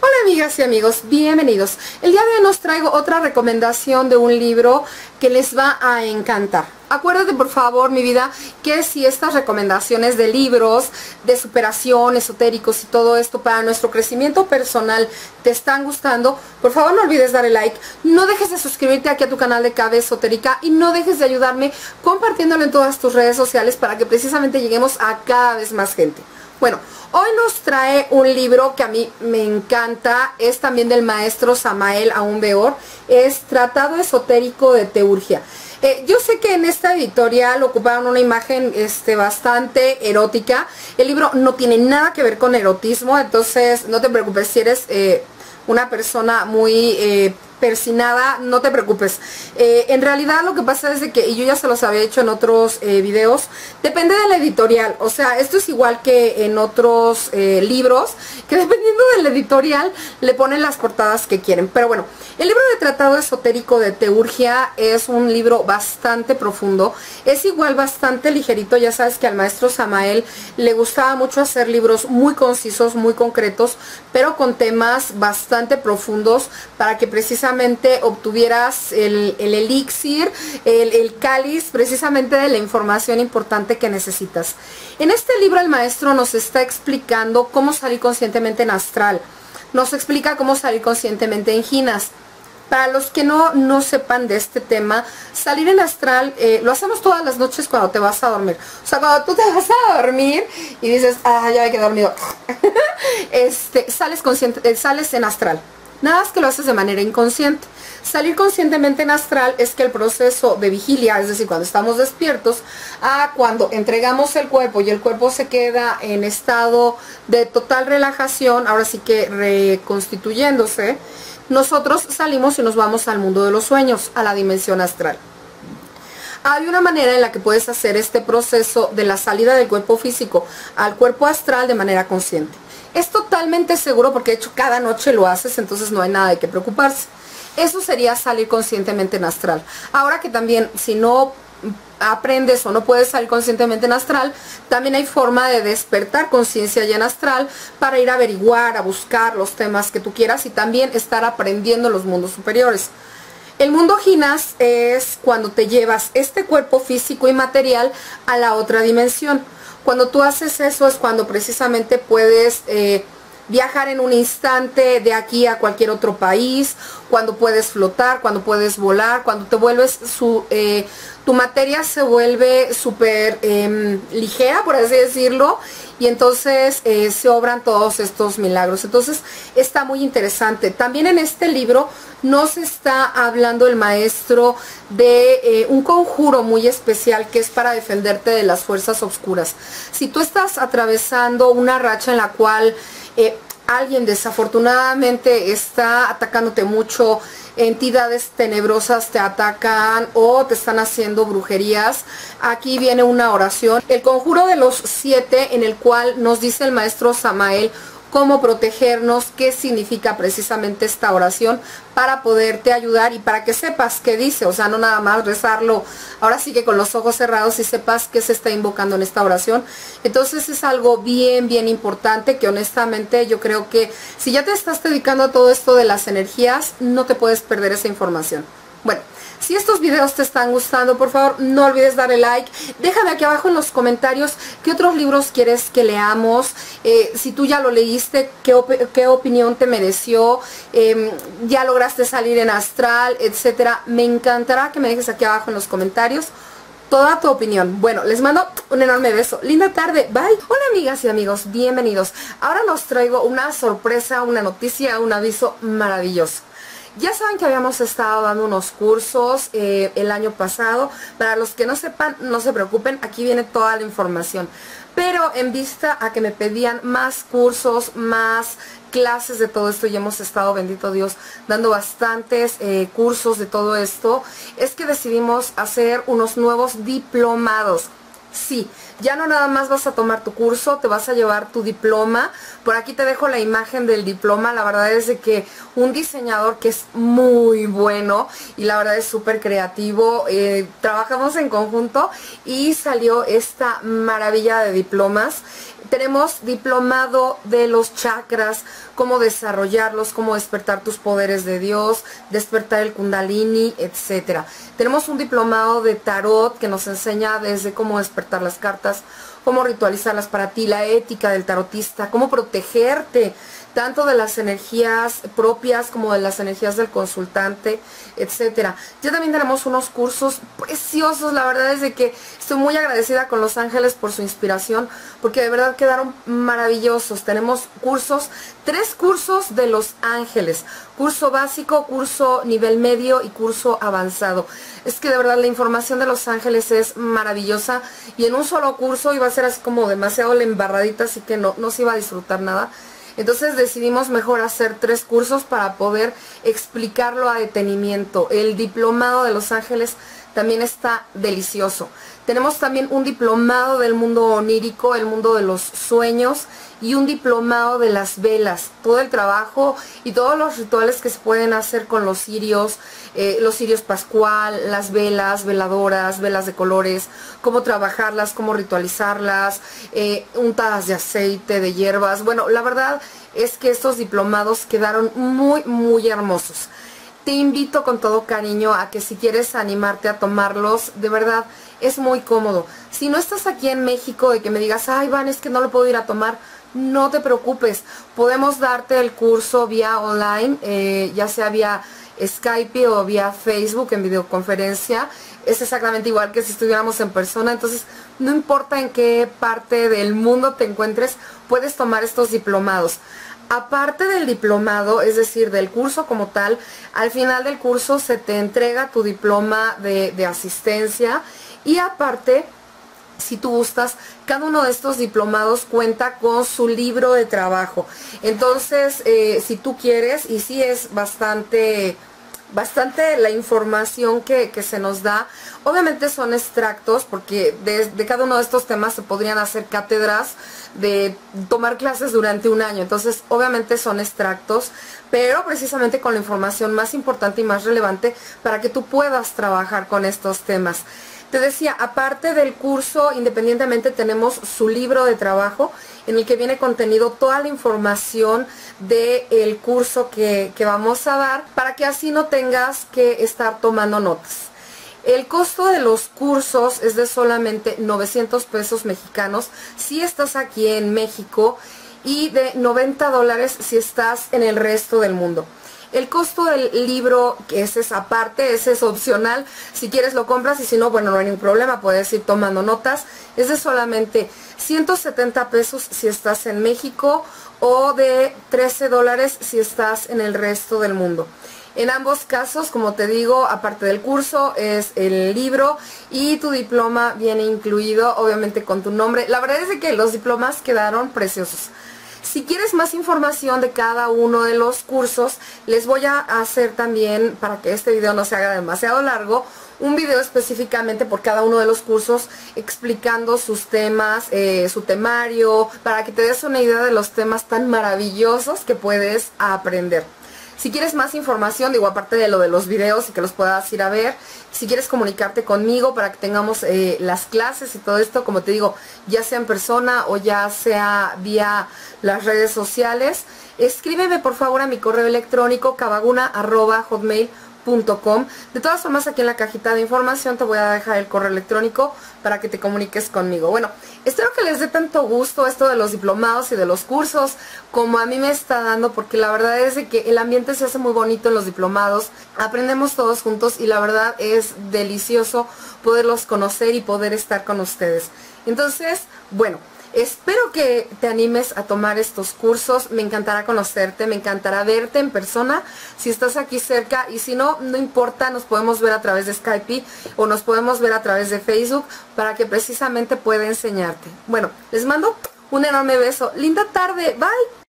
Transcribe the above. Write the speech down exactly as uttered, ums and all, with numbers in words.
Hola amigas y amigos, bienvenidos. El día de hoy nos traigo otra recomendación de un libro que les va a encantar. Acuérdate por favor, mi vida, que si estas recomendaciones de libros, de superación, esotéricos y todo esto para nuestro crecimiento personal te están gustando, por favor no olvides darle like, no dejes de suscribirte aquí a tu canal de Cabe Esotérica y no dejes de ayudarme compartiéndolo en todas tus redes sociales para que precisamente lleguemos a cada vez más gente. Bueno, hoy nos trae un libro que a mí me encanta, es también del maestro Samael Aún Weor, es Tratado Esotérico de Teurgia. Eh, yo sé que en esta editorial ocuparon una imagen este, bastante erótica. El libro no tiene nada que ver con erotismo, entonces no te preocupes si eres eh, una persona muy eh, persinada, no te preocupes. Eh, en realidad lo que pasa es de que, y yo ya se los había hecho en otros eh, videos, depende de la editorial. O sea, esto es igual que en otros eh, libros, que dependiendo del editorial le ponen las portadas que quieren. Pero bueno, el libro de Tratado Esotérico de Teurgia es un libro bastante profundo, es igual bastante ligerito. Ya sabes que al maestro Samael le gustaba mucho hacer libros muy concisos, muy concretos, pero con temas bastante profundos para que precisamente obtuvieras el, el elixir, el, el cáliz precisamente de la información importante que necesitas. En este libro el maestro nos está explicando cómo salir conscientemente en astral, nos explica cómo salir conscientemente en ginas. Para los que no, no sepan de este tema, salir en astral eh, lo hacemos todas las noches cuando te vas a dormir. O sea, cuando tú te vas a dormir y dices, ah, ya me quedé dormido, este, sales, consciente, eh, sales en astral. Nada más que lo haces de manera inconsciente. Salir conscientemente en astral es que el proceso de vigilia, es decir, cuando estamos despiertos, a cuando entregamos el cuerpo y el cuerpo se queda en estado de total relajación, ahora sí que reconstituyéndose, nosotros salimos y nos vamos al mundo de los sueños, a la dimensión astral. Hay una manera en la que puedes hacer este proceso de la salida del cuerpo físico al cuerpo astral de manera consciente. Es totalmente seguro porque de hecho cada noche lo haces, entonces no hay nada de qué preocuparse. Eso sería salir conscientemente en astral. Ahora que también si no aprendes o no puedes salir conscientemente en astral, también hay forma de despertar conciencia ya en astral para ir a averiguar, a buscar los temas que tú quieras y también estar aprendiendo los mundos superiores. El mundo ginas es cuando te llevas este cuerpo físico y material a la otra dimensión. Cuando tú haces eso es cuando precisamente puedes eh, viajar en un instante de aquí a cualquier otro país, cuando puedes flotar, cuando puedes volar, cuando te vuelves su... Eh, tu materia se vuelve súper eh, ligera, por así decirlo, y entonces eh, se obran todos estos milagros. Entonces está muy interesante. También en este libro nos está hablando el maestro de eh, un conjuro muy especial que es para defenderte de las fuerzas oscuras. Si tú estás atravesando una racha en la cual eh, alguien desafortunadamente está atacándote mucho, entidades tenebrosas te atacan o te están haciendo brujerías, aquí viene una oración, el conjuro de los siete, en el cual nos dice el maestro Samael cómo protegernos, qué significa precisamente esta oración para poderte ayudar y para que sepas qué dice. O sea, no nada más rezarlo ahora sí que con los ojos cerrados y sepas qué se está invocando en esta oración. Entonces es algo bien bien importante que honestamente yo creo que si ya te estás dedicando a todo esto de las energías, no te puedes perder esa información. Bueno, si estos videos te están gustando, por favor no olvides darle like. Déjame aquí abajo en los comentarios qué otros libros quieres que leamos. Eh, si tú ya lo leíste, qué, op qué opinión te mereció, eh, ya lograste salir en astral, etcétera. Me encantará que me dejes aquí abajo en los comentarios toda tu opinión. Bueno, les mando un enorme beso. Linda tarde. Bye. Hola amigas y amigos, bienvenidos. Ahora nos traigo una sorpresa, una noticia, un aviso maravilloso. Ya saben que habíamos estado dando unos cursos eh, el año pasado. Para los que no sepan, no se preocupen, aquí viene toda la información. Pero en vista a que me pedían más cursos, más clases de todo esto, y hemos estado, bendito Dios, dando bastantes eh, cursos de todo esto, es que decidimos hacer unos nuevos diplomados. Sí, ya no nada más vas a tomar tu curso, te vas a llevar tu diploma. Por aquí te dejo la imagen del diploma. La verdad es de que un diseñador que es muy bueno y la verdad es súper creativo. Eh, trabajamos en conjunto y salió esta maravilla de diplomas. Tenemos diplomado de los chakras, cómo desarrollarlos, cómo despertar tus poderes de Dios, despertar el kundalini, etcétera. Tenemos un diplomado de tarot que nos enseña desde cómo despertar las cartas, cómo ritualizarlas para ti, la ética del tarotista, cómo protegerte tanto de las energías propias como de las energías del consultante, etcétera. Ya también tenemos unos cursos preciosos. La verdad es de que estoy muy agradecida con Los Ángeles por su inspiración, porque de verdad quedaron maravillosos. Tenemos cursos, tres cursos de Los Ángeles, curso básico, curso nivel medio y curso avanzado. Es que de verdad la información de Los Ángeles es maravillosa y en un solo curso iba a ser así como demasiado la embarradita, así que no, no se iba a disfrutar nada. Entonces decidimos mejor hacer tres cursos para poder explicarlo a detenimiento. El diplomado de Los Ángeles también está delicioso. Tenemos también un diplomado del mundo onírico, el mundo de los sueños, y un diplomado de las velas. Todo el trabajo y todos los rituales que se pueden hacer con los cirios, eh, los cirios pascual, las velas, veladoras, velas de colores, cómo trabajarlas, cómo ritualizarlas, eh, untadas de aceite, de hierbas. Bueno, la verdad es que estos diplomados quedaron muy, muy hermosos. Te invito con todo cariño a que si quieres animarte a tomarlos, de verdad es muy cómodo. Si no estás aquí en México de que me digas, ay Van, es que no lo puedo ir a tomar, no te preocupes. Podemos darte el curso vía online, eh, ya sea vía Skype o vía Facebook en videoconferencia. Es exactamente igual que si estuviéramos en persona. Entonces no importa en qué parte del mundo te encuentres, puedes tomar estos diplomados. Aparte del diplomado, es decir, del curso como tal, al final del curso se te entrega tu diploma de, de asistencia y aparte, si tú gustas, cada uno de estos diplomados cuenta con su libro de trabajo. Entonces, eh, si tú quieres, y sí es bastante... bastante la información que, que se nos da. Obviamente son extractos porque de, de cada uno de estos temas se podrían hacer cátedras de tomar clases durante un año. Entonces obviamente son extractos, pero precisamente con la información más importante y más relevante para que tú puedas trabajar con estos temas. Te decía, aparte del curso, independientemente tenemos su libro de trabajo en el que viene contenido toda la información del curso que, que vamos a dar, para que así no tengas que estar tomando notas. El costo de los cursos es de solamente novecientos pesos mexicanos si estás aquí en México y de noventa dólares si estás en el resto del mundo. El costo del libro, que ese es aparte, ese es opcional, si quieres lo compras y si no, bueno, no hay ningún problema, puedes ir tomando notas. Es de solamente ciento setenta pesos si estás en México o de trece dólares si estás en el resto del mundo. En ambos casos, como te digo, aparte del curso, es el libro y tu diploma viene incluido, obviamente con tu nombre. La verdad es de que los diplomas quedaron preciosos. Si quieres más información de cada uno de los cursos, les voy a hacer también, para que este video no se haga demasiado largo, un video específicamente por cada uno de los cursos explicando sus temas, eh, su temario, para que te des una idea de los temas tan maravillosos que puedes aprender. Si quieres más información, digo, aparte de lo de los videos y que los puedas ir a ver, si quieres comunicarte conmigo para que tengamos eh, las clases y todo esto, como te digo, ya sea en persona o ya sea vía las redes sociales, escríbeme por favor a mi correo electrónico cavaguna arroba hotmail punto com. De todas formas, aquí en la cajita de información te voy a dejar el correo electrónico para que te comuniques conmigo. Bueno, espero que les dé tanto gusto esto de los diplomados y de los cursos como a mí me está dando, porque la verdad es de que el ambiente se hace muy bonito en los diplomados, aprendemos todos juntos y la verdad es delicioso poderlos conocer y poder estar con ustedes. Entonces, bueno, espero que te animes a tomar estos cursos. Me encantará conocerte, me encantará verte en persona si estás aquí cerca, y si no, no importa, nos podemos ver a través de Skype o nos podemos ver a través de Facebook para que precisamente pueda enseñarte. Bueno, les mando un enorme beso. Linda tarde, bye.